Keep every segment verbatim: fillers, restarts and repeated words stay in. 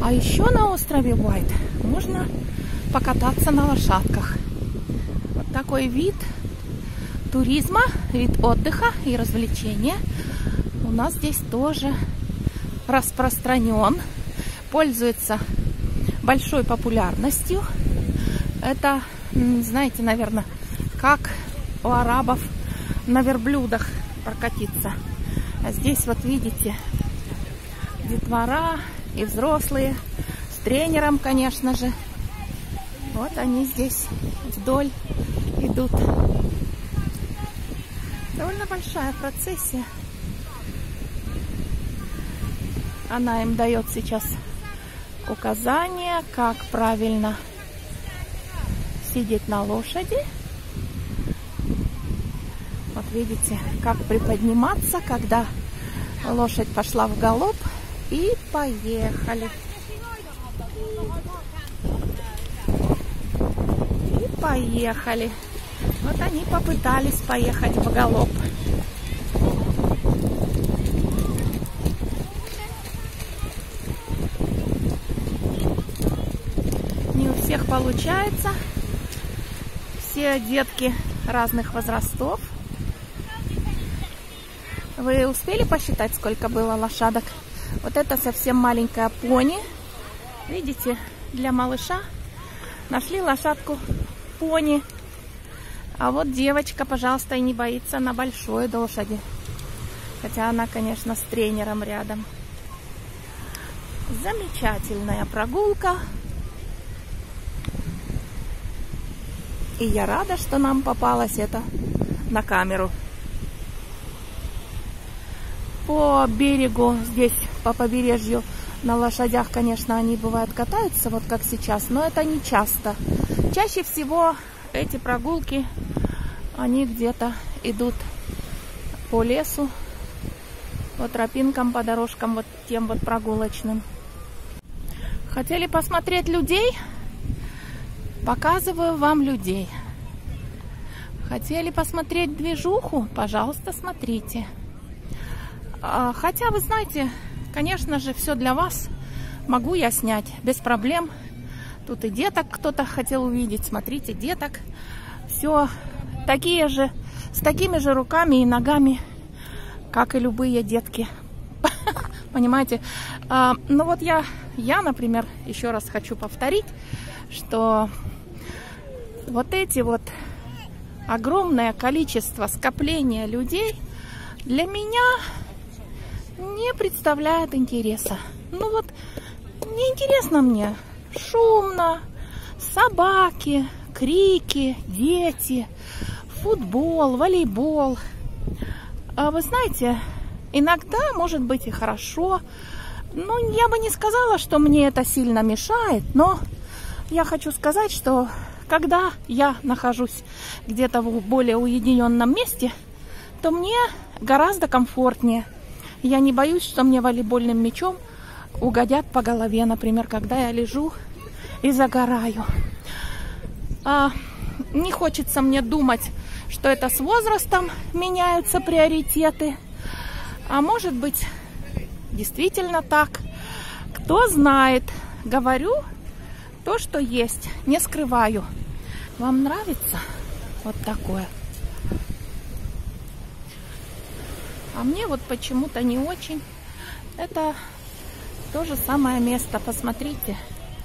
А еще на острове Уайт можно покататься на лошадках. Вот такой вид туризма, вид отдыха и развлечения у нас здесь тоже распространен, пользуется большой популярностью. Это, знаете, наверное, как у арабов на верблюдах прокатиться. А здесь вот видите, детвора и взрослые с тренером, конечно же. Вот они здесь вдоль идут. Довольно большая процессия. Она им дает сейчас указания, как правильно сидеть на лошади. Вот видите, как приподниматься, когда лошадь пошла в галоп. И поехали. И поехали. Вот они попытались поехать в галоп. Не у всех получается. Все детки разных возрастов. Вы успели посчитать, сколько было лошадок? Вот это совсем маленькая пони. Видите, для малыша нашли лошадку пони. А вот девочка, пожалуйста, и не боится на большой лошади. Хотя она, конечно, с тренером рядом. Замечательная прогулка. И я рада, что нам попалось это на камеру. По берегу, здесь по побережью на лошадях, конечно, они бывают катаются, вот как сейчас, но это не часто. Чаще всего эти прогулки, они где-то идут по лесу, по тропинкам, по дорожкам, вот тем вот прогулочным. Хотели посмотреть людей? Показываю вам людей. Хотели посмотреть движуху? Пожалуйста, смотрите. Хотя, вы знаете, конечно же, все для вас могу я снять без проблем. Тут и деток кто-то хотел увидеть. Смотрите, деток. Все такие же, с такими же руками и ногами, как и любые детки. Понимаете? Ну вот я, я, например, еще раз хочу повторить, что вот эти вот огромное количество скопления людей для меня не представляет интереса. Ну вот, неинтересно мне. Шумно, собаки, крики, дети, футбол, волейбол. А вы знаете, иногда может быть и хорошо. Ну, я бы не сказала, что мне это сильно мешает, но я хочу сказать, что когда я нахожусь где-то в более уединенном месте, то мне гораздо комфортнее. Я не боюсь, что мне волейбольным мячом угодят по голове, например, когда я лежу и загораю. А, не хочется мне думать, что это с возрастом меняются приоритеты. А может быть, действительно так. Кто знает, говорю то, что есть, не скрываю. Вам нравится вот такое? А мне вот почему-то не очень. Это то же самое место. Посмотрите.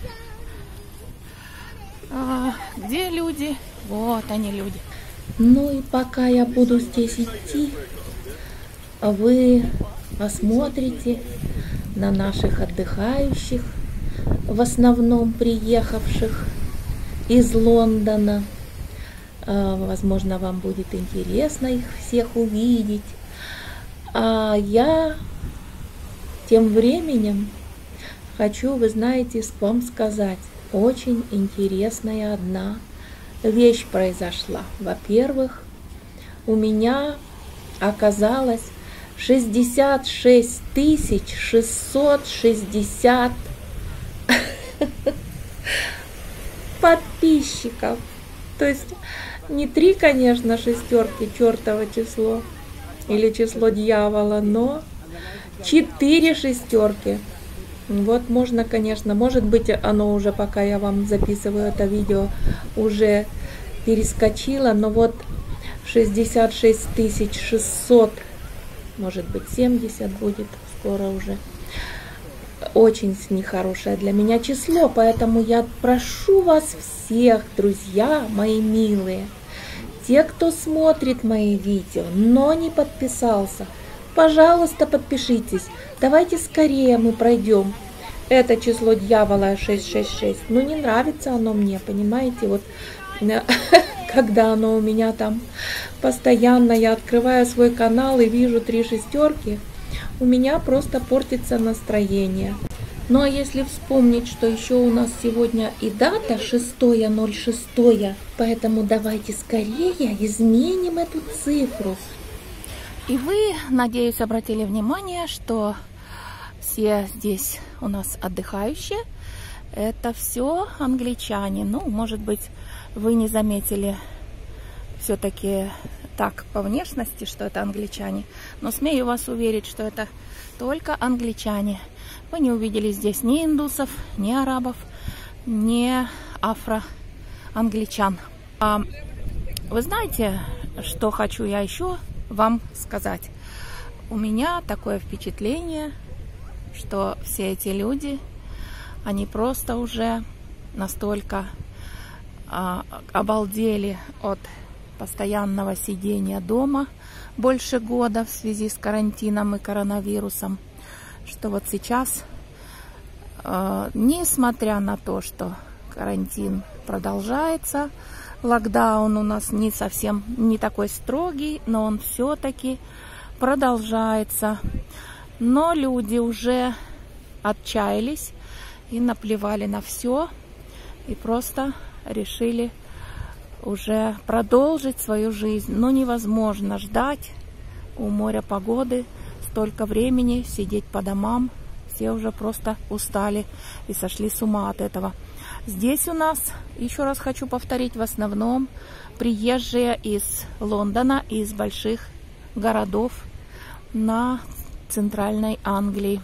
А, где люди? Вот они, люди. Ну и пока я буду здесь идти, вы посмотрите на наших отдыхающих, в основном приехавших из Лондона. Возможно, вам будет интересно их всех увидеть. А я тем временем хочу, вы знаете, вам сказать, очень интересная одна вещь произошла. Во-первых, у меня оказалось шестьдесят шесть тысяч шестьсот шестьдесят подписчиков. То есть не три, конечно, шестерки, чертово число или число дьявола, но четыре шестерки. Вот можно, конечно, может быть, оно уже, пока я вам записываю это видео, уже перескочило, но вот шестьдесят шесть тысяч шестьсот, может быть, семьдесят будет скоро уже. Очень нехорошее для меня число, поэтому я прошу вас всех, друзья мои милые, те, кто смотрит мои видео, но не подписался, пожалуйста, подпишитесь. Давайте скорее мы пройдем это число дьявола шестьсот шестьдесят шесть. Ну, не нравится оно мне, понимаете? Вот когда оно у меня там постоянно, я открываю свой канал и вижу три шестерки, у меня просто портится настроение. Ну, а если вспомнить, что еще у нас сегодня и дата шестое ноль шестое, поэтому давайте скорее изменим эту цифру. И вы, надеюсь, обратили внимание, что все здесь у нас отдыхающие. Это все англичане. Ну, может быть, вы не заметили все-таки так по внешности, что это англичане. Но смею вас уверить, что это только англичане. Вы не увидели здесь ни индусов, ни арабов, ни афроангличан. А вы знаете, что хочу я еще вам сказать? У меня такое впечатление, что все эти люди, они просто уже настолько а, обалдели от постоянного сидения дома больше года в связи с карантином и коронавирусом, что вот сейчас, э, несмотря на то, что карантин продолжается, локдаун у нас не совсем не такой строгий, но он все-таки продолжается. Но люди уже отчаялись и наплевали на все, и просто решили уже продолжить свою жизнь. Но невозможно ждать у моря погоды столько времени, сидеть по домам. Все уже просто устали и сошли с ума от этого. Здесь у нас, еще раз хочу повторить, в основном приезжие из Лондона, из больших городов на центральной Англии.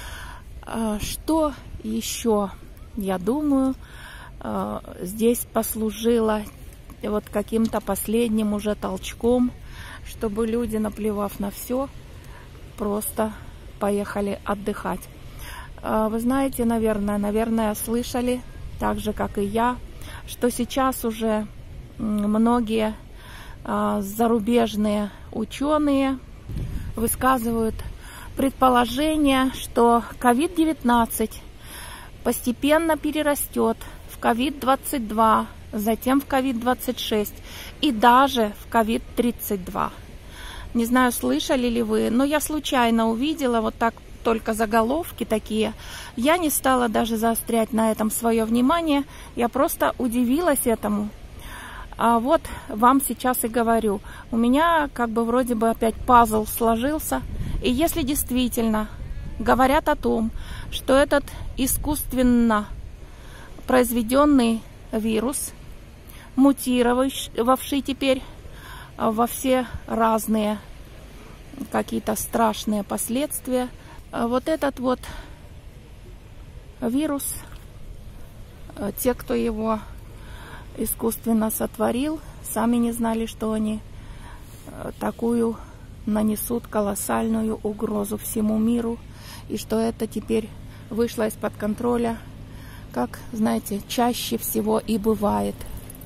Что еще, я думаю, здесь послужило вот каким-то последним уже толчком, чтобы люди, наплевав на все, просто поехали отдыхать. Вы знаете, наверное, наверное, слышали, так же, как и я, что сейчас уже многие зарубежные ученые высказывают предположение, что ковид девятнадцать постепенно перерастет в ковид двадцать два, затем в ковид двадцать шесть и даже в ковид тридцать два. Не знаю, слышали ли вы, но я случайно увидела вот так только заголовки такие. Я не стала даже заострять на этом свое внимание. Я просто удивилась этому. А вот вам сейчас и говорю. У меня как бы вроде бы опять пазл сложился. И если действительно говорят о том, что этот искусственно произведенный вирус, мутировавший теперь во все разные какие-то страшные последствия, вот этот вот вирус, те, кто его искусственно сотворил, сами не знали, что они такую нанесут колоссальную угрозу всему миру, и что это теперь вышло из-под контроля, как, знаете, чаще всего и бывает.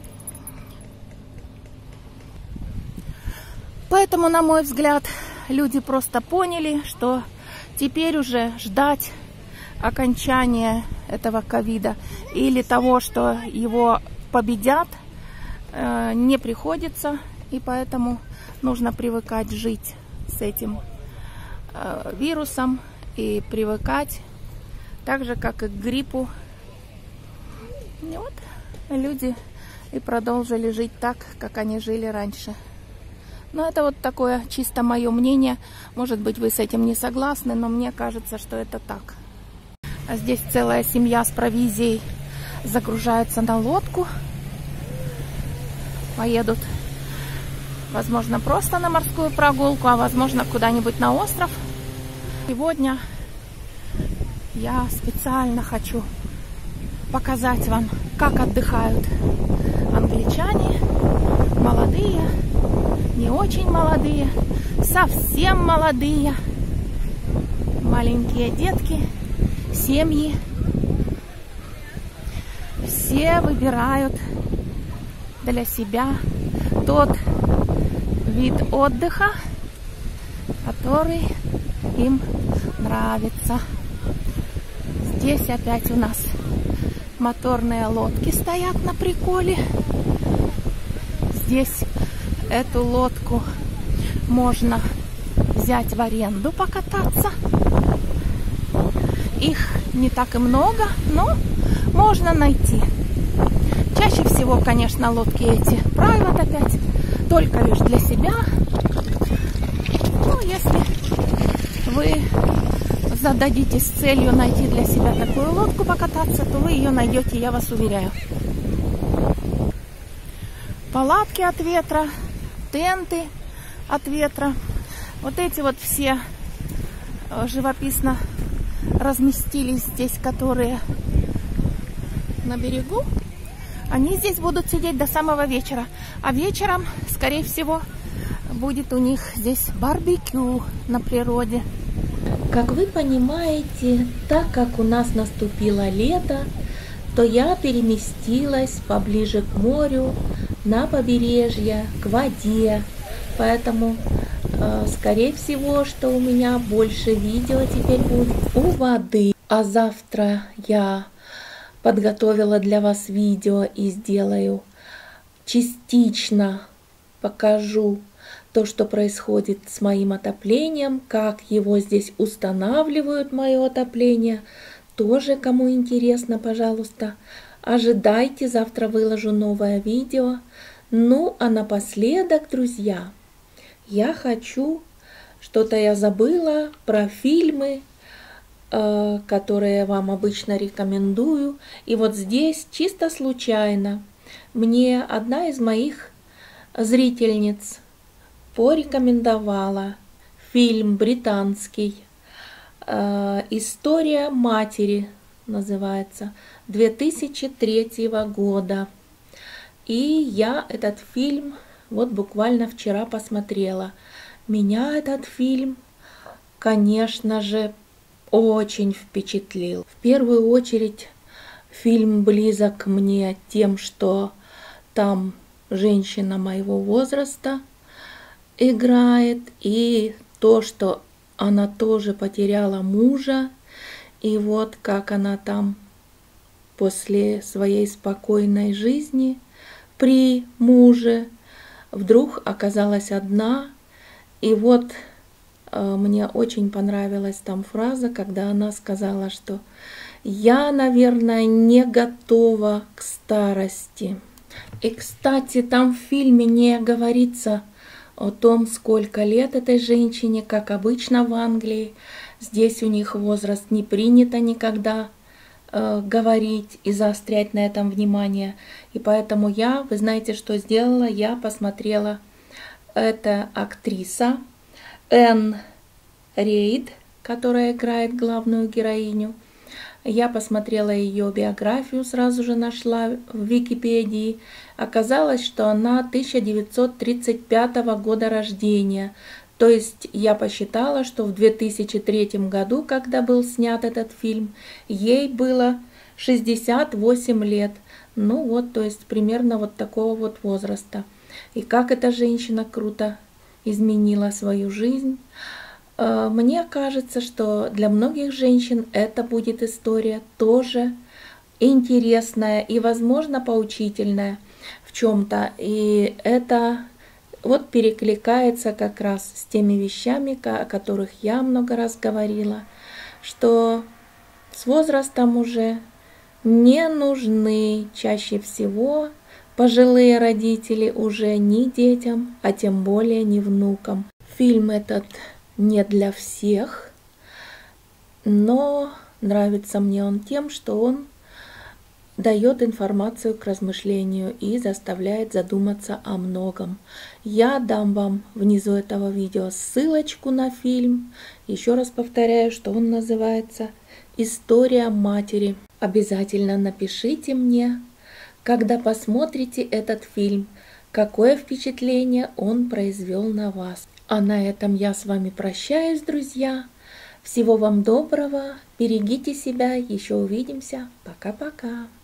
Поэтому, на мой взгляд, люди просто поняли, что теперь уже ждать окончания этого ковида или того, что его победят, не приходится, и поэтому нужно привыкать жить с этим вирусом и привыкать так же, как и к гриппу. И вот люди и продолжили жить так, как они жили раньше. Но это вот такое чисто мое мнение. Может быть, вы с этим не согласны, но мне кажется, что это так. А здесь целая семья с провизией загружается на лодку. Поедут, возможно, просто на морскую прогулку, а возможно, куда-нибудь на остров. Сегодня я специально хочу показать вам, как отдыхают англичане. Молодые, не очень молодые, совсем молодые, маленькие детки, семьи. Все выбирают для себя тот вид отдыха, который им нравится. Здесь опять у нас моторные лодки стоят на приколе. Здесь эту лодку можно взять в аренду, покататься. Их не так и много, но можно найти. Чаще всего, конечно, лодки эти private опять, только лишь для себя. Ну, если вы зададитесь целью найти для себя такую лодку покататься, то вы ее найдете, я вас уверяю. Палатки от ветра, тенты от ветра. Вот эти вот все живописно разместились здесь, которые на берегу. Они здесь будут сидеть до самого вечера. А вечером, скорее всего, будет у них здесь барбекю на природе. Как вы понимаете, так как у нас наступило лето, то я переместилась поближе к морю, на побережье, к воде. Поэтому, э, скорее всего, что у меня больше видео теперь будет у воды. А завтра я подготовила для вас видео и сделаю частично, покажу то, что происходит с моим отоплением, как его здесь устанавливают, мое отопление. Тоже, кому интересно, пожалуйста, ожидайте, завтра выложу новое видео. Ну, а напоследок, друзья, я хочу, что-то я забыла про фильмы, э, которые я вам обычно рекомендую. И вот здесь, чисто случайно, мне одна из моих зрительниц порекомендовала фильм британский э, «История матери» называется, две тысячи третьего года. И я этот фильм вот буквально вчера посмотрела. Меня этот фильм, конечно же, очень впечатлил. В первую очередь фильм близок мне тем, что там женщина моего возраста играет, и то, что она тоже потеряла мужа, и вот как она там после своей спокойной жизни при муже вдруг оказалась одна. И вот э, мне очень понравилась там фраза, когда она сказала, что я, наверное, не готова к старости. И, кстати, там в фильме не говорится о том, сколько лет этой женщине, как обычно в Англии. Здесь у них возраст не принято никогда э, говорить и заострять на этом внимание. И поэтому я, вы знаете, что сделала? Я посмотрела, это актриса Энн Рейд, которая играет главную героиню. Я посмотрела ее биографию, сразу же нашла в Википедии. Оказалось, что она тысяча девятьсот тридцать пятого года рождения. То есть я посчитала, что в две тысячи третьем году, когда был снят этот фильм, ей было шестьдесят восемь лет. Ну вот, то есть примерно вот такого вот возраста. И как эта женщина круто изменила свою жизнь. Мне кажется, что для многих женщин это будет история тоже интересная и, возможно, поучительная в чем-то. И это вот перекликается как раз с теми вещами, о которых я много раз говорила, что с возрастом уже не нужны чаще всего пожилые родители уже ни детям, а тем более не внукам. Фильм этот не для всех, но нравится мне он тем, что он дает информацию к размышлению и заставляет задуматься о многом. Я дам вам внизу этого видео ссылочку на фильм. Еще раз повторяю, что он называется «История матери». Обязательно напишите мне, когда посмотрите этот фильм, какое впечатление он произвел на вас. А на этом я с вами прощаюсь, друзья. Всего вам доброго, берегите себя, еще увидимся. Пока-пока.